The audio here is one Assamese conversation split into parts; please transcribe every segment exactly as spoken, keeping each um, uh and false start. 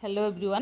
हेलो एवरीवन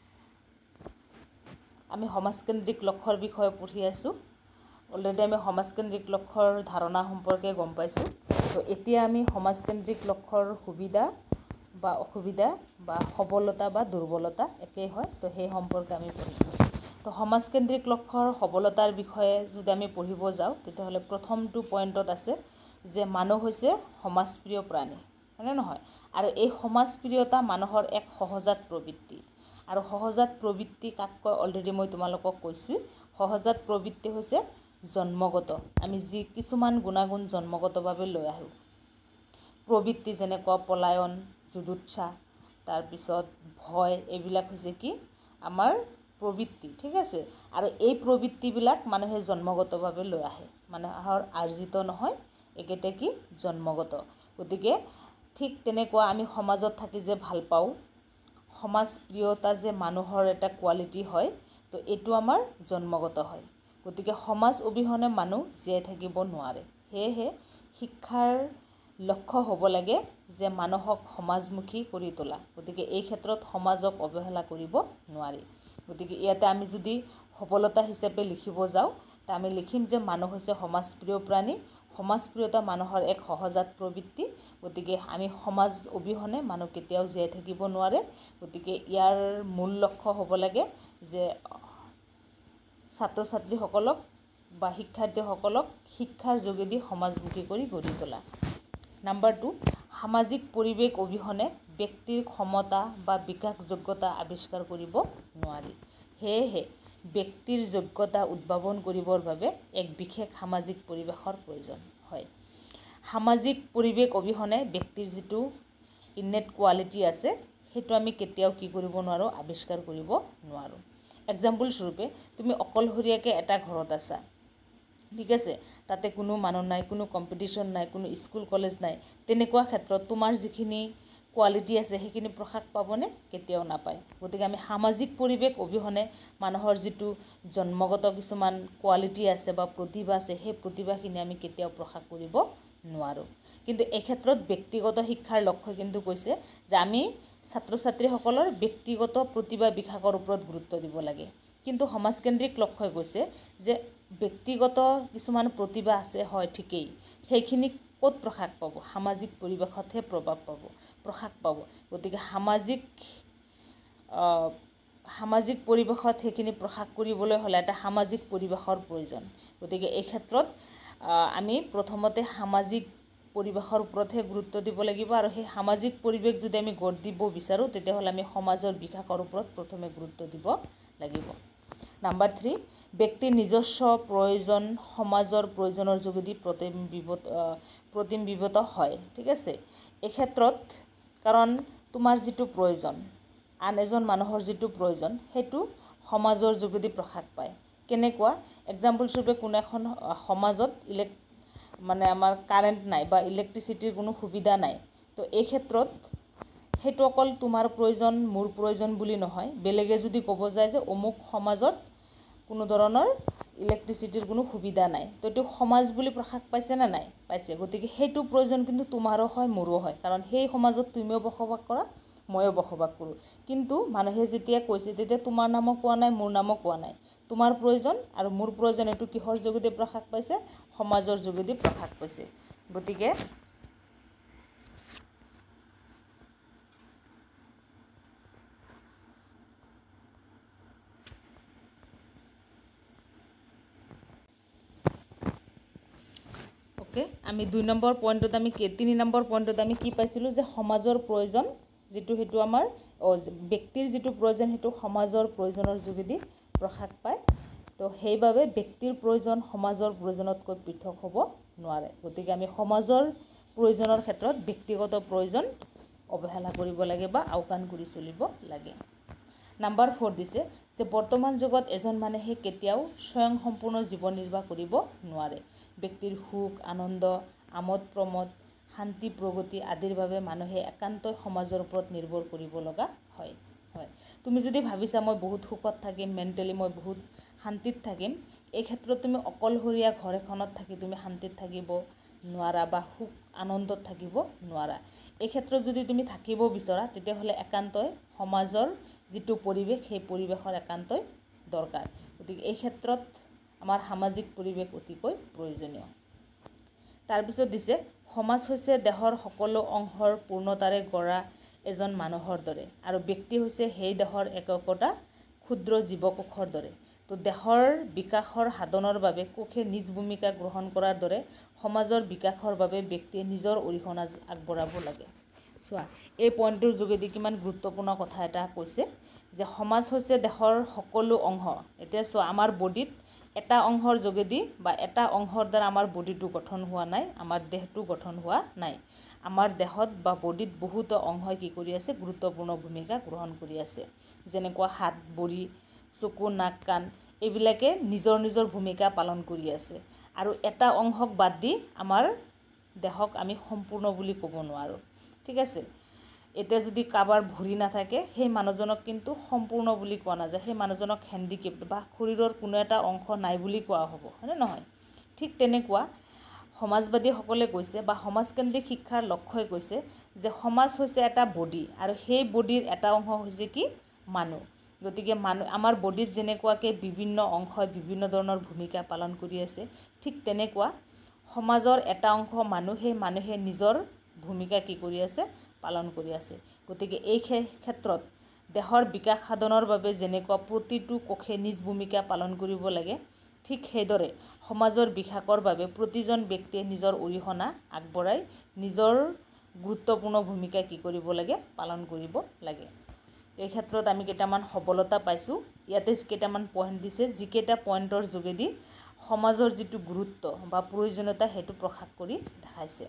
आमी समाजकेन्द्रिक लक्ष्यर विषय पढ़ी आसो अलरेडी आमी समाजकेन्द्रिक लक्ष्यर धारणा सम्पर्के गम पाइছো तो एतिया आमी समाजकेन्द्रिक लक्ष्यर सुविधा बा असुविधा बा सबलता बा दुर्बलता एके হয় तो সেই সম্পর্কে আমি পঢ়িম तो समाजकेन्द्रिक लक्ष्यर सबलतार বিষয়ে যদি আমি পঢ়িব যাও তেতিয়াহলে প্ৰথমটো পইণ্টত আছে যে মানুহ হৈছে সমাজপ্ৰিয় প্ৰাণী হয়নে নহয় আৰু এই সমাজপ্ৰিয়তা মানুহৰ এক সহজাত প্ৰবৃত্তি আৰু সহজাত প্ৰবৃত্তি কাক কয় অলৰেডি মই তোমালোকক কৈছো সহজাত প্ৰবৃত্তি হৈছে জন্মগত আমি যি কিছুমান গুণাগুণ জন্মগতভাৱে লৈ আহো প্ৰবৃত্তি যেনেকুৱা পলায়ন যুদুচ্ছা তাৰ পিছত ভয় এইবিলাক হৈছে কি আমাৰ প্ৰবৃত্তি ঠিক আছে আৰু এই প্ৰবৃত্তিবিলাক মানুহে জন্মগতভাৱে লৈ আহে মানুহৰ আৰ্জিত নহয় একেটা কি জন্মগত গতিকে ঠিক তেনেকুৱা আমি সমাজত থাকি যে ভাল পাওঁ সমাজপ্ৰিয়তা যে মানুহৰ এটা কোৱালিটি হয় তো এটো আমাৰ জন্মগত হয় গতিকে সমাজ অবিহনে মানুহ জীয়াই থাকিব নোৱাৰে হেহে শিক্ষাৰ লক্ষ্য হ'ব লাগে যে মানুহক সমাজমুখী কৰি তোলা গতিকে এই ক্ষেত্ৰত সমাজক অৱহেলা কৰিব নোৱাৰি গতিকে ইয়াতে আমি যদি সফলতা হিচাপে লিখিব যাও তা আমি লিখিম যে মানুহ হৈছে সমাজপ্ৰিয় প্ৰাণী সমাজপ্ৰিয়তা মানুহৰ এক সহজাত প্ৰবৃত্তি গতিকে আমি সমাজ অবিহনে মানুহ কেতিয়াও জীয়াই থাকিব নোৱাৰে গতিকে ইয়াৰ মূল লক্ষ্য হ'ব লাগে যে ছাত্ৰ ছাত্ৰীসকলক বা শিক্ষাৰ্থীসকলক শিক্ষাৰ যোগেদি সমাজমুখী কৰি গঢ়ি তোলা নাম্বাৰ দুই সামাজিক পৰিৱেশ অবিহনে ব্যক্তিৰ ক্ষমতা বা বিকাশ যোগ্যতা আৱিষ্কাৰ কৰিব নোৱাৰি হেহে ব্যক্তিৰ যোগ্যতা উদ্ভাৱন কৰিবৰ বাবে এক বিশেষ সামাজিক পৰিৱেশৰ প্ৰয়োজন হয় সামাজিক পৰিৱেশ অবিহনে ব্যক্তিৰ যেটো ইনেট কোৱালিটি আছে হেতু আমি কেতিয়াও কি কৰিব নোৱাৰো আৱিষ্কাৰ কৰিব নোৱাৰো এক্সাম্পল স্বৰূপে তুমি অকলহৰিয়াকে এটা ঘৰত আছা ঠিক আছে তাতে কোনো মানুহ নাই কোনো কম্পিটিশন নাই কোনো স্কুল কলেজ নাই তেনেকুৱা ক্ষেত্ৰত তোমাৰ যিখিনি কোৱালিটি আছে সেইখিনি প্ৰকাশ পাবনে কেতিয়াও নাপায় গতিকে আমি সামাজিক পৰিৱেশ অবিহনে মানুহৰ যেটো জন্মগত কিছুমান কোৱালিটি আছে বা প্ৰতিভা আছে সেই প্ৰতিভাখিনি আমি কেতিয়াও প্ৰকাশ কৰিব নোৱাৰো কিন্তু এই ক্ষেত্ৰত ব্যক্তিগত শিক্ষাৰ লক্ষ্য কিন্তু কৈছে যে আমি ছাত্ৰ ছাত্ৰীসকলৰ ব্যক্তিগত প্ৰতিভা বিকাশৰ ওপৰত গুৰুত্ব দিব লাগে কিন্তু সমাজকেন্দ্ৰিক লক্ষ্যই কৈছে যে ব্যক্তিগত কিছুমান প্ৰতিভা আছে হয় ঠিকই সেইখিনি ক'ত প্ৰকাশ পাব সামাজিক পৰিৱেশতহে প্ৰভাৱ পাব প্ৰকাশ পাব গতিকে সামাজিক সামাজিক পৰিৱেশত সেইখিনি প্ৰকাশ কৰিবলৈ হলে এটা সামাজিক পৰিৱেশৰ প্ৰয়োজন গতিকে এই ক্ষেত্ৰত আমি প্ৰথমতে সামাজিক পৰিৱেশৰ ওপৰতহে গুৰুত্ব দিব লাগিব আৰু সেই সামাজিক পৰিৱেশ যদি আমি গঢ় দিব বিচাৰো তেতিয়াহলে আমি সমাজৰ বিকাশৰ ওপৰত প্ৰথমে গুৰুত্ব দিব লাগিব নাম্বাৰ তিন ব্যক্তিৰ নিজস্ব প্ৰয়োজন সমাজৰ প্ৰয়োজনৰ যোগেদি প্ৰতিবিম্বিত প্ৰতিবিম্বিত হয় ঠিক আছে এই ক্ষেত্ৰত কাৰণ তোমাৰ যেটো প্ৰয়োজন আন এজন মানুহৰ যেটো প্ৰয়োজন হেতু সমাজৰ যোগেদি প্ৰকাশ পায় কেনেকুৱা এক্সাম্পল স্বৰূপে কোন এখন সমাজত ইলেক মানে আমাৰ কাৰেন্ট নাই বা ইলেক্ট্ৰিসিটিৰ কোনো সুবিধা নাই তো এই ক্ষেত্ৰত হেতু অকল তোমাৰ প্ৰয়োজন মোৰ প্ৰয়োজন বুলি নহয় বেলেগে যদি ক'ব যায় যে অমুক সমাজত কোনো ধৰণৰ ইলেক্ট্ৰিসিটিৰ কোনো সুবিধা নাই তো এটো সমাজ বুলি প্ৰকাশ পাইছে না নাই পাইছে গতিকে হেতু প্ৰয়োজন কিন্তু তোমাৰো হয় মোৰো হয় কাৰণ সেই সমাজত তুমিও বসবাস কৰা ময়ো বসবাস কৰো কিন্তু মানুহে যেতিয়া কৈছে তেতিয়া তোমাৰ নামও কোৱা নাই মোৰ নামও কোৱা নাই তোমাৰ প্ৰয়োজন আৰু মোৰ প্ৰয়োজন এটো কিহৰ যোগেদি প্ৰকাশ পাইছে সমাজৰ যোগেদি প্ৰকাশ পাইছে গতিকে ওকে আমি দুই নম্বৰ পইণ্টত আমি কি তিনি নম্বৰ পইণ্টত আমি কি পাইছিলো যে সমাজৰ প্ৰয়োজন যেটো হেতু আমাৰ ব্যক্তিৰ যেটো প্ৰয়োজন হেতু সমাজৰ প্ৰয়োজনৰ যোগেদি প্ৰকাশ পায় তো সেইভাবে ব্যক্তিৰ প্ৰয়োজন সমাজৰ প্ৰয়োজনতকৈ পৃথক হ'ব নোৱাৰে গতিকে আমি সমাজৰ প্ৰয়োজনৰ ক্ষেত্ৰত ব্যক্তিগত প্ৰয়োজন অৱহেলা কৰিব লাগে বা আওকাণ কৰি চলিব লাগে নাম্বাৰ চাৰি দিছে যে বৰ্তমান যুগত এজন মানুহে কেতিয়াও স্বয়ং সম্পূৰ্ণ জীৱন নিৰ্বাহ কৰিব নোৱাৰে ব্যক্তিৰ সুখ আনন্দ আমোদ প্ৰমোদ শান্তি প্ৰগতি আদিৰ বাবে মানুহে একান্তই সমাজৰ ওপৰত নিৰ্ভৰ কৰিব লগা হয় হয় তুমি যদি ভাবিছা মই বহুত সুখত থাকিম মেন্টালি মই বহুত শান্তিত থাকিম এই ক্ষেত্ৰত তুমি অকলহৰীয়া ঘৰ এখনত থাকি তুমি শান্তিত থাকিব নোৱাৰা বা সুখ আনন্দত থাকিব নোৱাৰা এই ক্ষেত্ৰত যদি তুমি থাকিব বিচৰা তেতিয়াহলে একান্তই সমাজৰ যিটো পৰিৱেশ সেই পৰিৱেশৰ একান্তই দৰকাৰ গতিকে এই ক্ষেত্ৰত আমাৰ সামাজিক পৰিৱেশ অতিকৈ প্ৰয়োজনীয় তাৰপিছত দিছে সমাজ হৈছে দেহৰ সকলো অংশৰ পূৰ্ণতাৰে গঢ়া এজন মানুহৰ দৰে আৰু ব্যক্তি হৈছে সেই দেহৰ এককটা ক্ষুদ্ৰ জীৱকোষৰ দৰে তো দেহৰ বিকাশৰ সাধনৰ বাবে কোষে নিজ ভূমিকা গ্ৰহণ কৰাৰ দৰে সমাজৰ বিকাশৰ বাবে ব্যক্তিয়ে নিজৰ অৰিহণা আগবঢ়াব লাগে চোৱা এই পইণ্টটোৰ যোগেদি কিমান গুৰুত্বপূৰ্ণ কথা এটা কৈছে যে সমাজ হৈছে দেহৰ সকলো অংশ এতিয়া চোৱা আমাৰ বডিত এটা অংশৰ যোগেদি বা এটা অংশৰ দ্বাৰা আমাৰ বডিটো গঠন হোৱা নাই আমাৰ দেহটো গঠন হোৱা নাই আমাৰ দেহত বা বডিত বহুতো অংশই কি কৰি আছে গুৰুত্বপূৰ্ণ ভূমিকা গ্ৰহণ কৰি আছে যেনেকুৱা হাত ভৰি চকু নাক কাণ এইবিলাকে নিজৰ নিজৰ ভূমিকা পালন কৰি আছে আৰু এটা অংশক বাদ দি আমাৰ দেহক আমি সম্পূৰ্ণ বুলি ক'ব নোৱাৰোঁ ঠিক আছে এতিয়া যদি কাবাৰ ভৰি নাথাকে সেই মানুহজনক কিন্তু সম্পূৰ্ণ বুলি কোৱা নাযায় সেই মানুহজনক হেণ্ডিকেপ বা শৰীৰৰ কোনো এটা অংশ নাই বুলি কোৱা হ'ব হয়নে নহয় ঠিক তেনেকুৱা সমাজবাদীসকলে কৈছে বা সমাজকেন্দ্ৰিক শিক্ষাৰ লক্ষ্যই কৈছে যে সমাজ হৈছে এটা বডি আৰু সেই বডিৰ এটা অংশ হৈছে কি মানুহ গতিকে মানুহ আমাৰ বডিত যেনেকুৱাকৈ বিভিন্ন অংশই বিভিন্ন ধৰণৰ ভূমিকা পালন কৰি আছে ঠিক তেনেকুৱা সমাজৰ এটা অংশ মানুহে মানুহে নিজৰ ভূমিকা কি কৰি আছে পালন কৰি আছে গতিকে এই ক্ষেত্ৰত দেহৰ বিকাশ সাধনৰ বাবে যেনেকুৱা প্ৰতিটো কোষে নিজ ভূমিকা পালন কৰিব লাগে ঠিক সেইদৰে সমাজৰ বিকাশৰ বাবে প্ৰতিজন ব্যক্তিয়ে নিজৰ অৰিহণা আগবঢ়াই নিজৰ গুৰুত্বপূৰ্ণ ভূমিকা কি কৰিব লাগে পালন কৰিব লাগে এই ক্ষেত্ৰত আমি কেইটামান সবলতা পাইছোঁ ইয়াতে কেইটামান পইণ্ট দিছে যিকেইটা পইণ্টৰ যোগেদি সমাজৰ যিটো গুৰুত্ব বা প্ৰয়োজনীয়তা সেইটো প্ৰকাশ কৰি দেখাইছে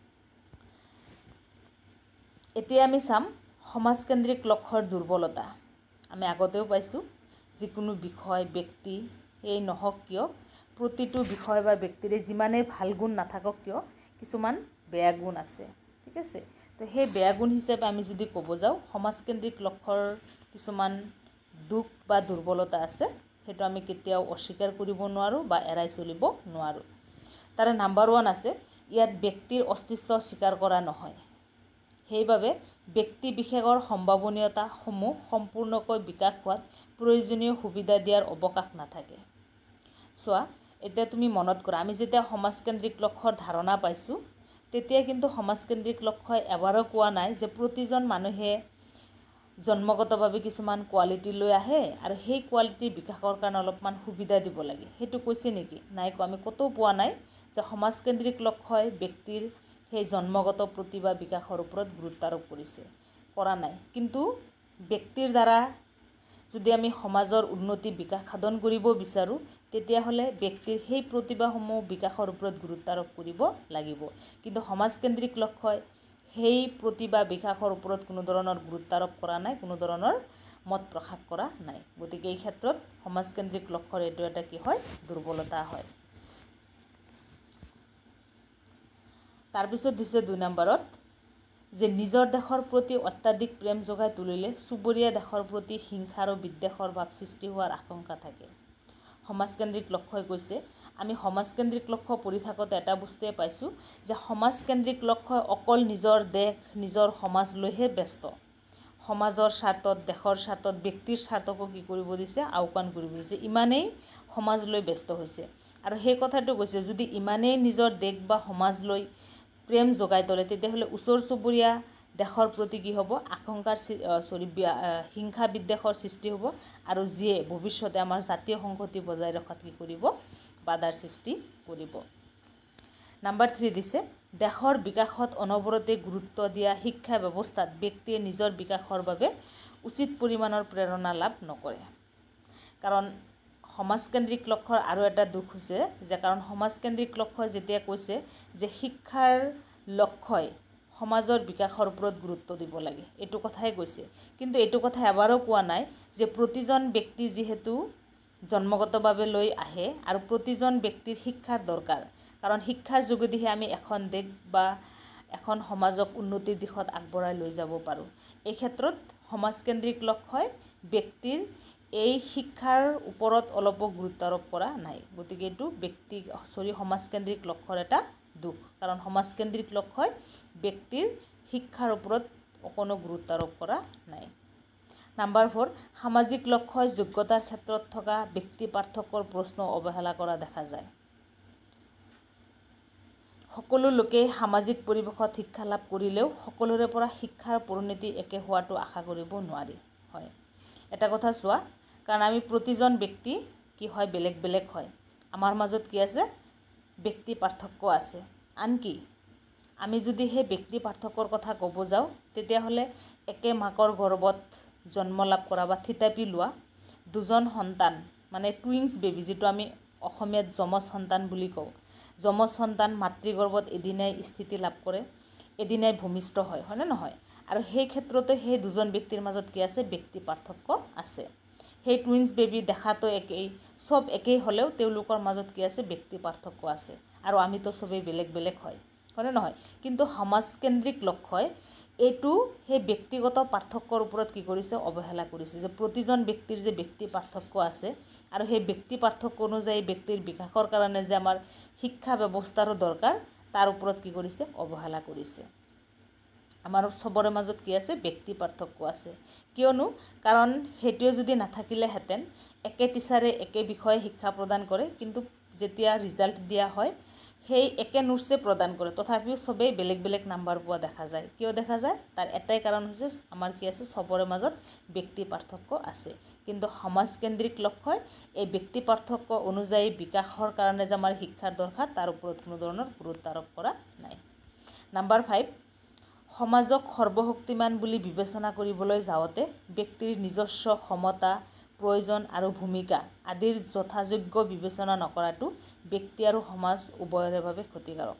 এতিয়া আমি চাম সমাজকেন্দ্ৰিক লক্ষ্যৰ দুৰ্বলতা আমি আগতেও পাইছোঁ যিকোনো বিষয় ব্যক্তি এই নহওক কিয় প্ৰতিটো বিষয় বা ব্যক্তিৰে যিমানেই ভাল গুণ নাথাকক কিয় কিছুমান বেয়া গুণ আছে ঠিক আছে তো সেই বেয়া গুণ হিচাপে আমি যদি ক'ব যাওঁ সমাজকেন্দ্ৰিক লক্ষ্যৰ কিছুমান দুখ বা দুৰ্বলতা আছে সেইটো আমি কেতিয়াও অস্বীকাৰ কৰিব নোৱাৰোঁ বা এৰাই চলিব নোৱাৰোঁ তাৰে নাম্বাৰ ওৱান আছে ইয়াত ব্যক্তিৰ অস্তিত্ব স্বীকাৰ কৰা নহয় সেইবাবে ব্যক্তি বিশেষৰ সম্ভাৱনীয়তাসমূহ সম্পূৰ্ণকৈ বিকাশ হোৱাত প্ৰয়োজনীয় সুবিধা দিয়াৰ অৱকাশ নাথাকে চোৱা এতিয়া তুমি মনত কৰা আমি যেতিয়া সমাজকেন্দ্ৰিক লক্ষ্যৰ ধাৰণা পাইছোঁ তেতিয়া কিন্তু সমাজকেন্দ্ৰিক লক্ষ্যই এবাৰো কোৱা নাই যে প্ৰতিজন মানুহে জন্মগতভাৱে কিছুমান কোৱালিটি লৈ আহে আৰু সেই কোৱালিটিৰ বিকাশৰ কাৰণে অলপমান সুবিধা দিব লাগে সেইটো কৈছে নেকি নাই কোৱা আমি ক'তো পোৱা নাই যে সমাজকেন্দ্ৰিক লক্ষ্যই ব্যক্তিৰ সেই জন্মগত প্ৰতিভা বিকাশৰ ওপৰত গুৰুত্ব আৰোপ কৰিছে কৰা নাই কিন্তু ব্যক্তিৰ দ্বাৰা যদি আমি সমাজৰ উন্নতি বিকাশ সাধন কৰিব বিচাৰোঁ তেতিয়াহ'লে ব্যক্তিৰ সেই প্ৰতিভাসমূহ বিকাশৰ ওপৰত গুৰুত্ব আৰোপ কৰিব লাগিব কিন্তু সমাজকেন্দ্ৰিক লক্ষ্যই সেই প্ৰতিভা বিকাশৰ ওপৰত কোনো ধৰণৰ গুৰুত্ব আৰোপ কৰা নাই কোনো ধৰণৰ মত প্ৰকাশ কৰা নাই গতিকে এই ক্ষেত্ৰত সমাজকেন্দ্ৰিক লক্ষ্যৰ এইটো এটা কি হয় দুৰ্বলতা হয় তাৰপিছত দিছে দুই নম্বৰত যে নিজৰ দেশৰ প্ৰতি অত্যাধিক প্ৰেম জগাই তুলিলে চুবুৰীয়া দেশৰ প্ৰতি হিংসা আৰু বিদ্বেষৰ ভাৱ সৃষ্টি হোৱাৰ আশংকা থাকে সমাজকেন্দ্ৰিক লক্ষ্যই কৈছে আমি সমাজকেন্দ্ৰিক লক্ষ্য পঢ়ি থাকোঁতে এটা বস্তুৱে পাইছোঁ যে সমাজকেন্দ্ৰিক লক্ষ্যই অকল নিজৰ দেশ নিজৰ সমাজ লৈহে ব্যস্ত সমাজৰ স্বাৰ্থত দেশৰ স্বাৰ্থত ব্যক্তিৰ স্বাৰ্থকো কি কৰিব দিছে আওকাণ কৰিব দিছে ইমানেই সমাজ লৈ ব্যস্ত হৈছে আৰু সেই কথাটো কৈছে যদি ইমানেই নিজৰ দেশ বা সমাজ লৈ প্ৰেম জগাই তোলে তেতিয়াহ'লে ওচৰ চুবুৰীয়া দেশৰ প্ৰতি কি হ'ব আশংকাৰ চৰি হিংসা বিদ্বেষৰ সৃষ্টি হ'ব আৰু যিয়ে ভৱিষ্যতে আমাৰ জাতীয় সংহতি বজাই ৰখাত কি কৰিব বাধাৰ সৃষ্টি কৰিব নাম্বাৰ থ্ৰী দিছে দেশৰ বিকাশত অনবৰতে গুৰুত্ব দিয়া শিক্ষা ব্যৱস্থাত ব্যক্তিয়ে নিজৰ বিকাশৰ বাবে উচিত পৰিমাণৰ প্ৰেৰণা লাভ নকৰে কাৰণ সমাজকেন্দ্ৰিক লক্ষ্যৰ আৰু এটা দুখ হৈছে যে কাৰণ সমাজকেন্দ্ৰিক লক্ষ্যই যেতিয়া কৈছে যে শিক্ষাৰ লক্ষ্যই সমাজৰ বিকাশৰ ওপৰত গুৰুত্ব দিব লাগে এইটো কথাই কৈছে কিন্তু এইটো কথা এবাৰো কোৱা নাই যে প্ৰতিজন ব্যক্তি যিহেতু জন্মগতভাৱে লৈ আহে আৰু প্ৰতিজন ব্যক্তিৰ শিক্ষাৰ দৰকাৰ কাৰণ শিক্ষাৰ যোগেদিহে আমি এখন দেশ বা এখন সমাজক উন্নতিৰ দিশত আগবঢ়াই লৈ যাব পাৰোঁ এই ক্ষেত্ৰত সমাজকেন্দ্ৰিক লক্ষ্যই ব্যক্তিৰ এই শিক্ষাৰ ওপৰত অলপো গুৰুত্ব আৰোপ কৰা নাই গতিকে এইটো ব্যক্তি সৰি সমাজকেন্দ্ৰিক লক্ষ্যৰ এটা দুখ কাৰণ সমাজকেন্দ্ৰিক লক্ষ্যই ব্যক্তিৰ শিক্ষাৰ ওপৰত অকণো গুৰুত্ব আৰোপ কৰা নাই নাম্বাৰ ফ'ৰ, সামাজিক লক্ষ্যই যোগ্যতাৰ ক্ষেত্ৰত থকা ব্যক্তি পাৰ্থক্যৰ প্ৰশ্ন অৱহেলা কৰা দেখা যায়। সকলো লোকে সামাজিক পৰিৱেশত শিক্ষা লাভ কৰিলেও সকলোৰে পৰা শিক্ষাৰ পৰিণতি একে হোৱাটো আশা কৰিব নোৱাৰি। হয়, এটা কথা চোৱা, কাৰণ আমি প্ৰতিজন ব্যক্তি কি হয় বেলেগ বেলেগ হয়। আমাৰ মাজত কি আছে ব্যক্তি পাৰ্থক্য আছে। আনকি আমি যদি সেই ব্যক্তি পাৰ্থক্যৰ কথা ক'ব যাওঁ তেতিয়াহ'লে একে মাকৰ গৰ্ভত জন্ম লাভ কৰা বা থিতাপি লোৱা দুজন সন্তান মানে টুইন্স বেবি, যিটো আমি অসমীয়াত যমজ সন্তান বুলি কওঁ, যমজ সন্তান মাতৃগৰ্ভত এদিনাই স্থিতি লাভ কৰে, এদিনাই ভূমিষ্ঠ হয়, হয়নে নহয়? আৰু সেই ক্ষেত্ৰতে সেই দুজন ব্যক্তিৰ মাজত কি আছে ব্যক্তি পাৰ্থক্য আছে। সেই টুইন্স বেবি দেখাতো একেই, চব একেই হ'লেও তেওঁলোকৰ মাজত কি আছে ব্যক্তি পাৰ্থক্য আছে। আৰু আমিতো চবেই বেলেগ বেলেগ হয়, হয়নে নহয়? কিন্তু সমাজকেন্দ্ৰিক লক্ষ্যই এইটো সেই ব্যক্তিগত পাৰ্থক্যৰ ওপৰত কি কৰিছে অৱহেলা কৰিছে, যে প্ৰতিজন ব্যক্তিৰ যে ব্যক্তি পাৰ্থক্য আছে আৰু সেই ব্যক্তি পাৰ্থক্য অনুযায়ী ব্যক্তিৰ বিকাশৰ কাৰণে যে আমাৰ শিক্ষা ব্যৱস্থাৰো দৰকাৰ তাৰ ওপৰত কি কৰিছে অৱহেলা কৰিছে। আমাৰ চবৰে মাজত কি আছে ব্যক্তি পাৰ্থক্য আছে। কিয়নো কাৰণ সেইটোৱে যদি নাথাকিলেহেঁতেন একে টিচাৰে একে বিষয়ে শিক্ষা প্ৰদান কৰে, কিন্তু যেতিয়া ৰিজাল্ট দিয়া হয় সেই একে নোটছে প্ৰদান কৰে, তথাপিও চবেই বেলেগ বেলেগ নাম্বাৰ পোৱা দেখা যায়। কিয় দেখা যায়? তাৰ এটাই কাৰণ হৈছে আমাৰ কি আছে চবৰে মাজত ব্যক্তি পাৰ্থক্য আছে। কিন্তু সমাজকেন্দ্ৰিক লক্ষ্যই এই ব্যক্তি পাৰ্থক্য অনুযায়ী বিকাশৰ কাৰণে যে আমাৰ শিক্ষাৰ দৰকাৰ তাৰ ওপৰত কোনো ধৰণৰ গুৰুত্ব আৰোপ কৰা নাই। নাম্বাৰ ফাইভ, সমাজক সৰ্বশক্তিমান বুলি বিবেচনা কৰিবলৈ যাওঁতে ব্যক্তিৰ নিজস্ব ক্ষমতা, প্ৰয়োজন আৰু ভূমিকা আদিৰ যথাযোগ্য বিবেচনা নকৰাটো ব্যক্তি আৰু সমাজ উভয়ৰে বাবে ক্ষতিকাৰক।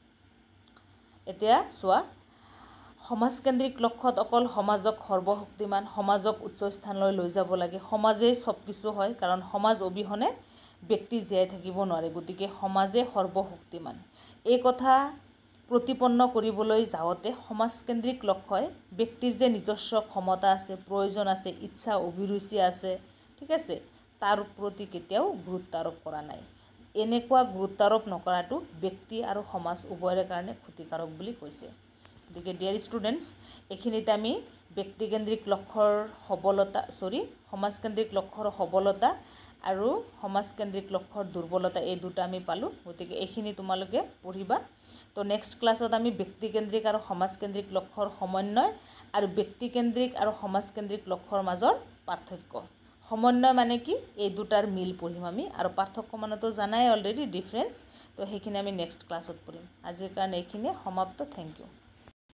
এতিয়া চোৱা, সমাজকেন্দ্ৰিক লক্ষ্যত অকল সমাজক সৰ্বশক্তিমান, সমাজক উচ্চ স্থানলৈ লৈ যাব লাগে, সমাজেই চব কিছু হয়, কাৰণ সমাজ অবিহনে ব্যক্তি জীয়াই থাকিব নোৱাৰে, গতিকে সমাজে সৰ্বশক্তিমান। এই কথা প্ৰতিপন্ন কৰিবলৈ যাওঁতে সমাজকেন্দ্ৰিক লক্ষ্যই ব্যক্তিৰ যে নিজস্ব ক্ষমতা আছে, প্ৰয়োজন আছে, ইচ্ছা অভিৰুচি আছে, ঠিক আছে, তাৰ প্ৰতি কেতিয়াও গুৰুত্ব আৰোপ কৰা নাই। এনেকুৱা গুৰুত্ব আৰোপ নকৰাটো ব্যক্তি আৰু সমাজ উভয়ৰে কাৰণে ক্ষতিকাৰক বুলি কৈছে। গতিকে ডিয়াৰ ষ্টুডেণ্টছ, এইখিনিতে আমি ব্যক্তিকেন্দ্ৰিক লক্ষ্যৰ সবলতা চৰি সমাজকেন্দ্ৰিক লক্ষ্যৰ সবলতা আৰু সমাজকেন্দ্ৰিক লক্ষ্যৰ দুৰ্বলতা এই দুটা আমি পালোঁ। গতিকে এইখিনি তোমালোকে পঢ়িবা। তো নেক্সট ক্লাছত আমি ব্যক্তিকেন্দ্ৰিক আৰু সমাজকেন্দ্ৰিক লক্ষ্যৰ সমন্বয় আৰু ব্যক্তিকেন্দ্ৰিক আৰু সমাজকেন্দ্ৰিক লক্ষ্যৰ মাজৰ পাৰ্থক্য। সমন্বয় মানে কি এই দুটাৰ মিল পঢ়িম আমি, আৰু পাৰ্থক্য মানেতো জানাই অলৰেডি ডিফাৰেঞ্চ। তো সেইখিনি আমি নেক্সট ক্লাছত পঢ়িম। আজিৰ কাৰণে এইখিনিয়ে সমাপ্ত। Thank U.